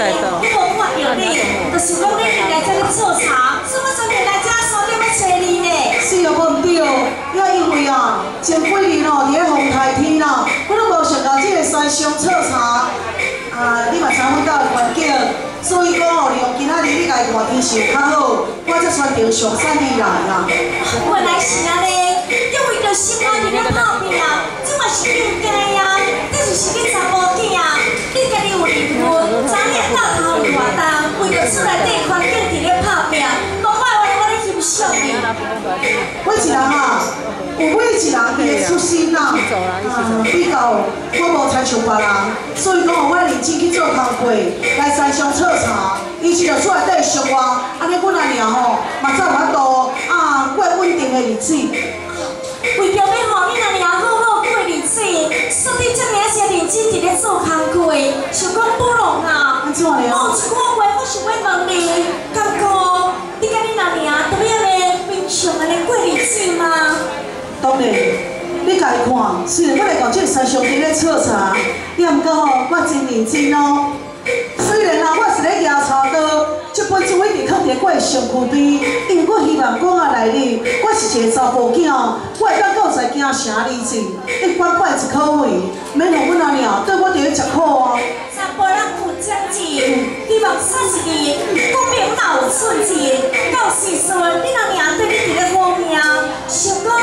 你无看到你，就是讲你来这里做茶，什么时候来这山顶要找你呢？ 是哦，无毋对，也因为啊，前几年哦，伫咧风台天啊，我都无想到这个山上测查你嘛知阮兜的环境，所以讲哦，利用今仔日你来寒天是较好，我才选择上山里来啊。 原来是安尼，因为着心爱伫咧打拼啊，这嘛是应该啊，这就是你查某囝啊，你家己有离婚，昨日到头有活动，为着厝内底环境伫咧打拼，拢莫话我咧欣赏你。 每一人啊，有每一人伊的出身啊，比较我无亲像别人，所以讲我认真去做工课，来山上测查，伊是着厝内底生活，安尼阮阿娘吼，嘛才有法度过稳定的日子。 为着要互你阿娘好好过日子，所以遮尔些认真伫咧做工课，想讲不容啊。 安怎了？ 有一句话我想要问你，敢讲你甲你阿娘都要咧平常安尼过日子吗？ 当然，你家己看，虽然我来到这个山上伫咧测查，也毋过吼，我真认真哦。虽然啊，我是咧抓茶刀，这本书一直放伫我的身躯边，因为我希望讲啊内里，我是一个查甫囝，我会当教在囝啥理智，你管摆一口位，免互阮阿娘对我伫咧食苦啊。 查甫人有正钱，希望三十年，讲明嘛有寸钱，到时阵你阿娘对你伫咧好命，想讲。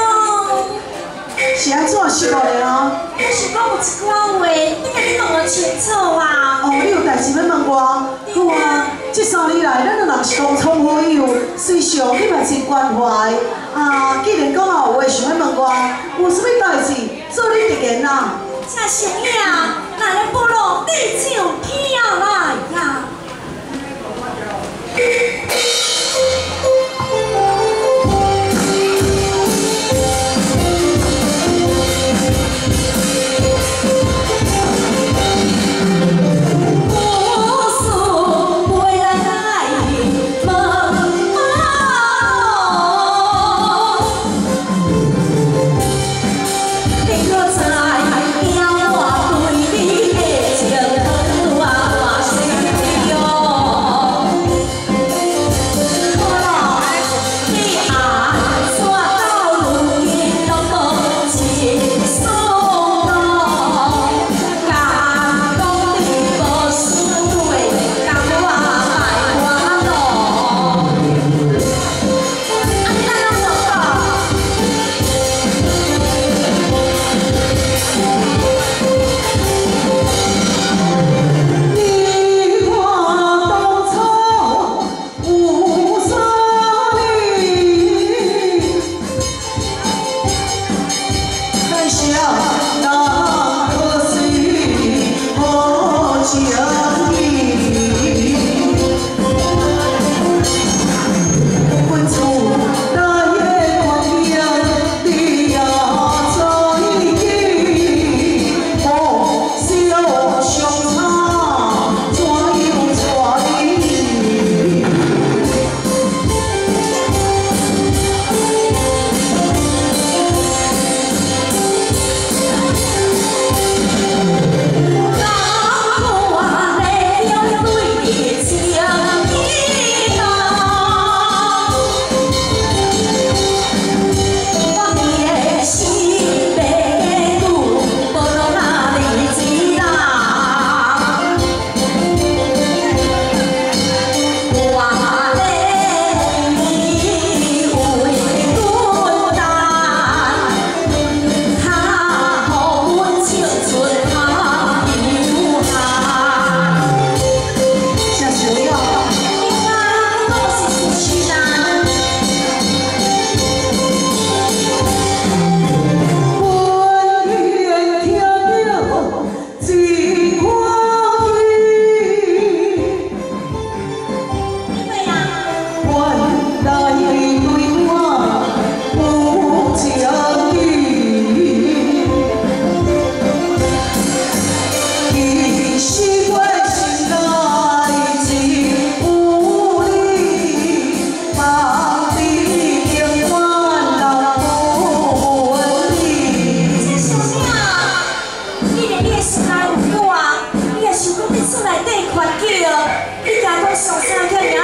是安怎是无咧啊？ 我是讲有一句话，你甲你问我清楚啊。 哦，你有代志要问我？好啊，这3年来，咱两人是共同好友，虽上你嘛真关怀。既然讲有话想要问我，有啥物代志做你一言啊？ 这成影，那咧不落地就飘来呀。你可知？要我对你的情很大。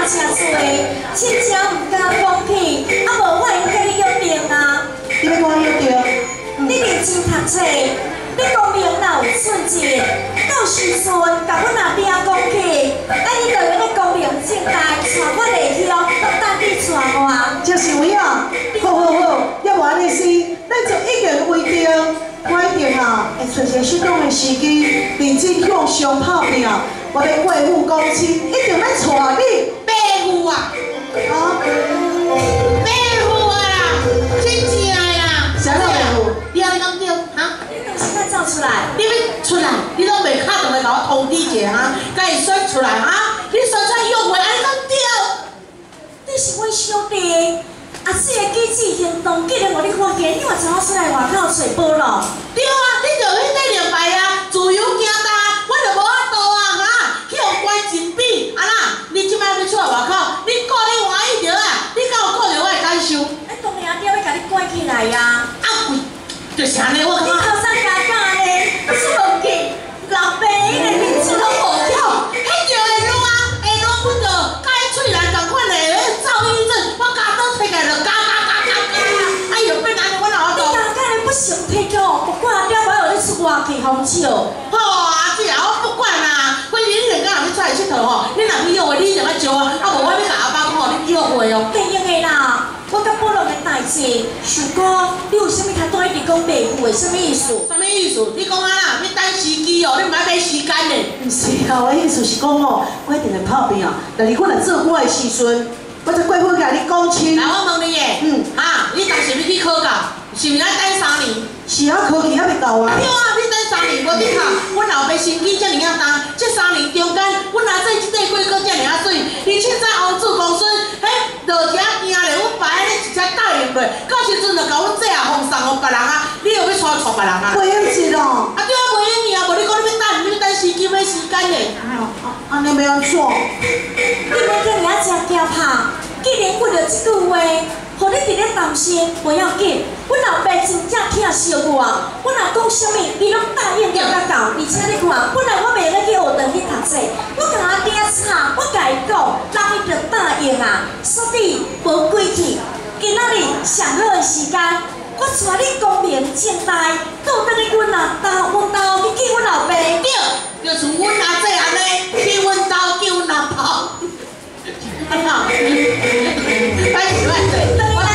真多，真正唔敢讲起，啊无我会甲你约定啊。 你要跟我约定？ 你认真读册，你功名若有顺捷，到时阵甲阮阿爹讲起，你就用你功名正大，带我离乡，都等你带我。 就是有影，好好好，要无安尼是，咱就已经约定，我一定啊会找一个适当的时机，认真向上拍拼，我的贵妇公亲一定要带你。 白虎啊！ 啊？ 白虎啊啦，真正的啦。 啥叫白虎？ 你安尼讲对哈？ 你当时才走出来， 你要出来，你拢袂敲电话甲我通知一下哈，甲伊选出来哈？你选出来约会安尼讲对？ 你是阮小弟。啊！这个机智行动，既然互你看见，你嘛知影出来外口找宝咯。 对啊，你着迄个明白啊，自由行大，我着无法度啊哈，去互关真比啊啦！你即摆要出来外口，你顾你欢喜着啊，你敢有顾着我的感受？ 当然啊，要甲你关起来呀。 啊贵，就是安尼我你头先甲讲呢，出门去，老爸迄个面子拢无跳， 迄就会弄啊，会弄阮着甲迄喙内共款的噪音症，我家倒摕起来就嘎嘎嘎嘎嘎，哎呦，变安尼我哪法度？ 你大概不想退休，不管了我有你出外去风笑。 好啊，姐啊，我不管啦，反正你两个人要出来佚佗吼，你若去约会，你一定要招啊，啊无我要甲阿爸讲吼，你约会哦。 电用的啦，我甲保罗的代志，想讲你有啥物较多一直讲袂赴的，啥物意思？ 什么意思？你讲啊啦，你等时机哦，你唔爱买时间呢。 毋是啊，我意思是讲哦，我一定会拍拼啊。但是我若做官的时阵，我才贵妇甲你讲清。 来，我问你诶，你当时要去考教，是毋是爱等3年？ 是啊，科技还未到啊。 对啊，你等3年无去考，阮老爸身体遮尔啊重，这3年中间，阮阿姐即块龟壳遮尔啊水，而且在王子公孙，迄落车惊咧，阮爸迄一车带入落，到时阵就甲阮姐啊奉送互别人啊，你又要带别人啊？ 袂用是咯。 啊对啊，袂用去啊，无你讲你要等时机，要时间咧。 安尼要安怎？ 你要跟人家真惊怕，既然为了这句话，互你伫咧担心，不要紧。阮老爸真正疼惜我，我若讲啥物，伊拢答应了甲到。而且你看，本来我袂要去学堂去读册，我甲阿爹吵，我甲伊讲，人伊着答应啊。所以无过去，今仔日上好的时间，我带你光明正大，倒转去阮阿兜，阮兜去见阮老爸。 对，就是阮阿姐安尼去阮兜叫阮阿婆。安怎？歹势歹势。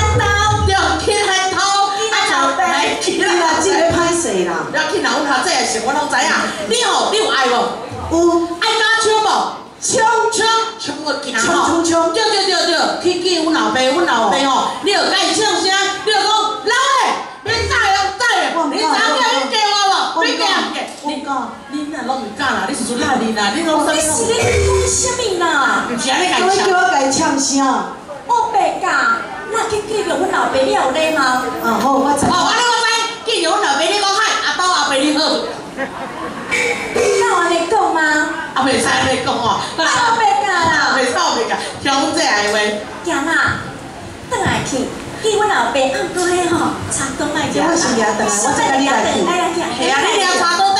你若真要歹势啦。 了去哪阮头姐的事我拢知影。你吼，你有爱无？ 有。 爱打枪无？枪我行吼。 枪。 对，去见阮老爸，阮老爸吼，你著甲伊唱声，你著讲老诶，免打诶，你知影叫伊叫我无？你叫我讲。 你若拢毋敢啦，你是做哪哩啦？你拢啥物？ 你是咧讲啥物啦？ 毋是安尼甲伊叫唱。 我甲伊唱声。 我白教，那去见着阮老爸，你有礼貌。 好，我知。 安尼我知，见着阮老爸你讲嗨，阿爸阿伯你好。 那有安尼讲吗？ 啊，袂使安尼讲哦。 我白教啦。 袂使我袂教，听阮这爱话。 行啦，转来去，见阮老爸，过咧吼，差东来我是掠转来，我再甲你来去。 系啊，你掠差倒